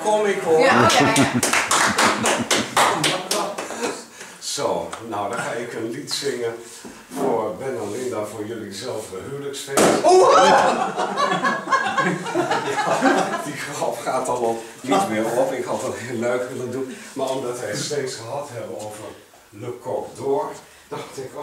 kom ik hoor. Ja. Zo, nou dan ga ik een lied zingen voor Ben en Linda voor jullie zelfde huwelijksfeest. Die grap gaat dan op, niet meer op. Ik had dat heel leuk willen doen. Maar omdat wij het steeds gehad hebben over Le Coq d'Or, dacht ik,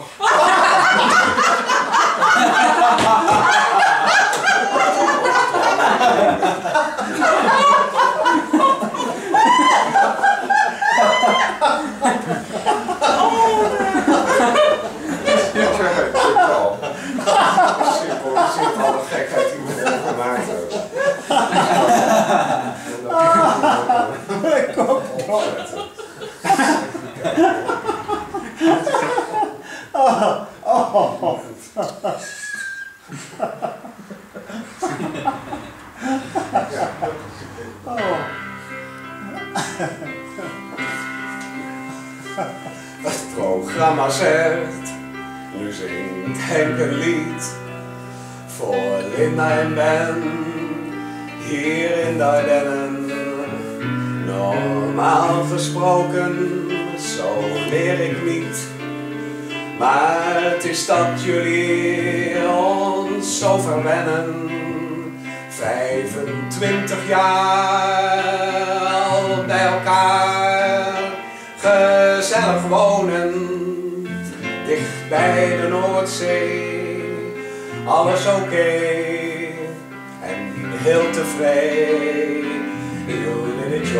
Zit alle gekheid die we hebben gemaakt hebben. Het programma zegt, nu zingt Henk een lied voor Linda en Ben, hier in de Ardennen. Normaal gesproken, zo leer ik niet. Maar het is dat jullie ons zo verwennen. 25 jaar al bij elkaar, gezellig wonen, dicht bij de Noordzee. Alles oké en heel tevreden. You did it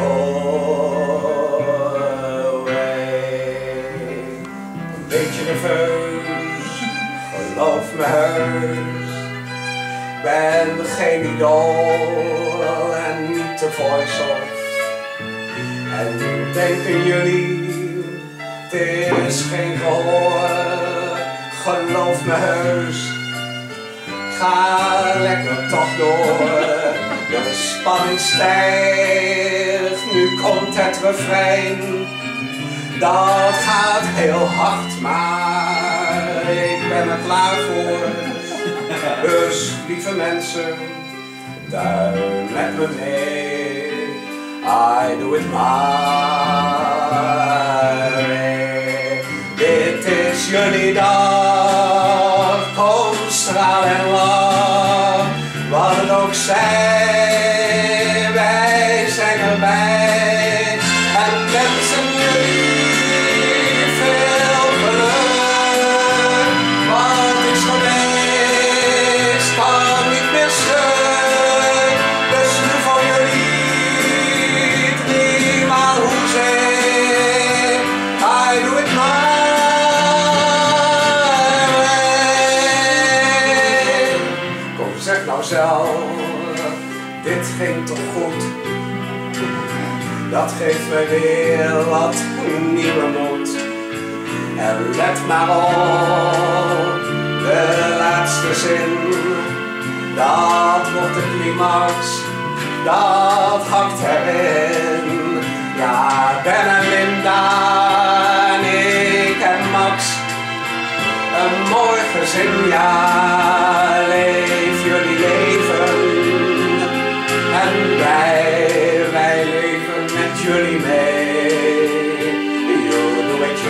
your way. Een beetje nerveus, geloof me heus. Ben geen idool en niet de voice-off. En denken jullie, het is geen gehoor. Geloof me heus. Ga lekker toch door, de spanning stijgt, nu komt het refrein. Dat gaat heel hard, maar ik ben er klaar voor. Dus lieve mensen, duim met me mee, I do it my way. Dit is jullie dag, kom straal en lach, wat het ook zij, wij zijn erbij en wensen jullie veel geluk. Wat is geweest, kan niet meer stuk, dus nu voor jullie driemaal hoezee, I do it my way. Kom, zeg nou zelf, dit ging toch goed? Dat geeft me weer wat nieuwe moed. En let maar op, de laatste zin, dat wordt de climax, dat hakt erin. Ja, Ben en Linda en ik en Max, een mooi gezin, ja, leef jullie leven. En wij leven met jullie mee. You do it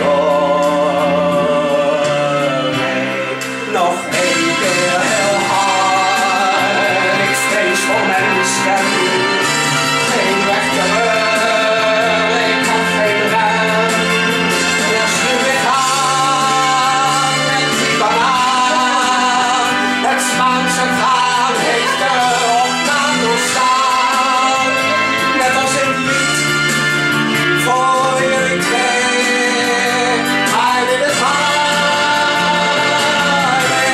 your way. Nog één keer heel hard. Ik vrees voor mensen. Geen weg terug. Ik kan geen rem. Dus nu weer gaan met die banaan. Het Spaanse gaan heeft erop aan doorstaan. Net als in het lied voor jullie twee. I did it my way.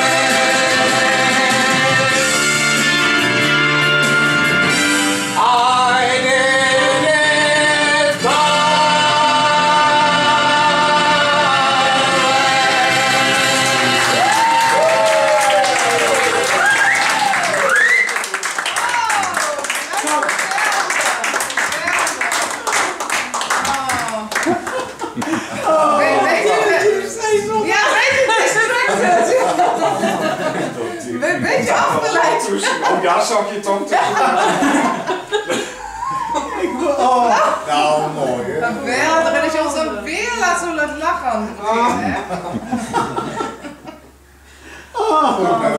I did it my Een beetje afgeleid. Oh ja, zou ik je tong tussen. Ik wil Geweldig, en dat je ons dan weer laat zo laat lachen aan het begin, hè?